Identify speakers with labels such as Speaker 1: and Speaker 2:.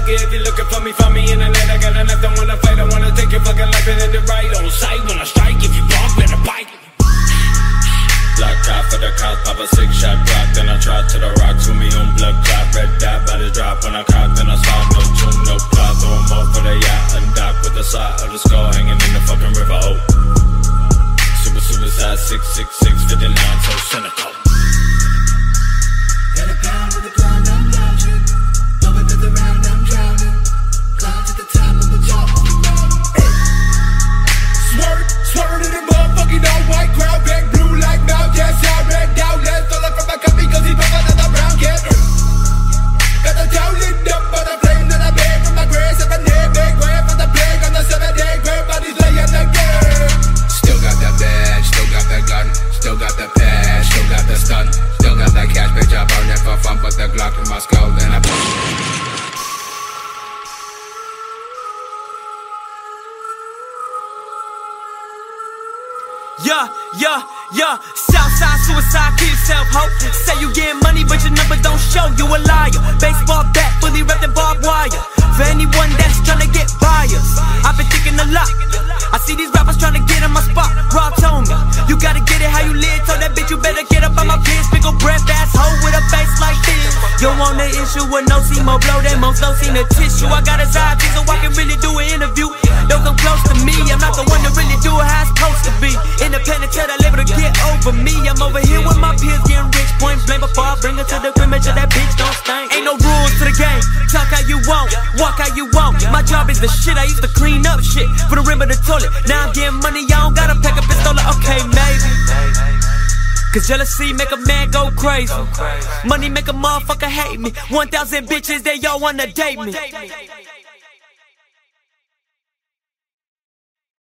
Speaker 1: lucky if you're looking for me, find me in the night. I got enough, don't wanna fight, I wanna take your fucking life and end it right on sight. When I strike, if you block, better bite. Black eye for the cops, pop a 6-shot Glock. Then I try to the rock, to me on blood clot. Red dot, body drop when I cock. Then I saw no tune, no plot. Throw 'em off for the yacht and dock with the side of the skull hanging in the fucking river. Oh, suicide 666 59, so cynical.
Speaker 2: Got a pound with a grind, I'm lounging. Blowing to the round, I'm drowning. Climb to the top of the top of the mountain. Swerve in the motherfucking all white crowd. Back blue like now, yes, I red down. Let's all from my cup because he pop another brown cat. Got the town lit up by the flame that I made from my grave. 7 day big grave for the plague on the 7-day grave. Bodies laying the game. Still got that badge, still got that gun, still got the pad, still got the stun, still got that cash, bitch, I burn it for fun, put the Glock in my skull, then I
Speaker 3: Yeah, Southside suicide, kill yourself, ho. Say you getting money, but your number don't show, you a liar. Baseball bat, fully wrapped in barbed wire. For anyone that's tryna get biased, I've been thinking a lot. I see these rappers tryna get in my spot. Rob told me, you gotta get it how you live. Told that bitch you better get up on my biz. Big ol' breath ass hoe with a face like this. You want the issue with no see more blow than most don't see the tissue. I got his eyes so I can really do an interview. Don't come close to me, I'm not the one to really do it how it's supposed to be. Independent, tell that label to get over me. I'm over here with my peers getting rich. Point blank before I bring her to the crib, make sure that bitch don't stink. Ain't no rules to the game, talk how you want, walk how you want. My job is the shit, I used to clean up shit for the rim of the toilet. Now I'm getting money, I don't gotta pack a pistol. Okay, maybe cause jealousy make a man go crazy. Money make a motherfucker hate me. 1,000 bitches, they all wanna date me.